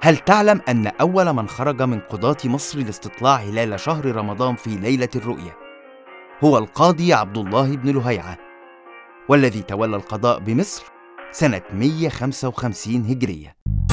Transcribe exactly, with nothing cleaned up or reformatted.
هل تعلم أن أول من خرج من قضاة مصر لاستطلاع هلال شهر رمضان في ليلة الرؤية هو القاضي عبد الله بن لهيعة، والذي تولى القضاء بمصر سنة مئة وخمسة وخمسين هجرية؟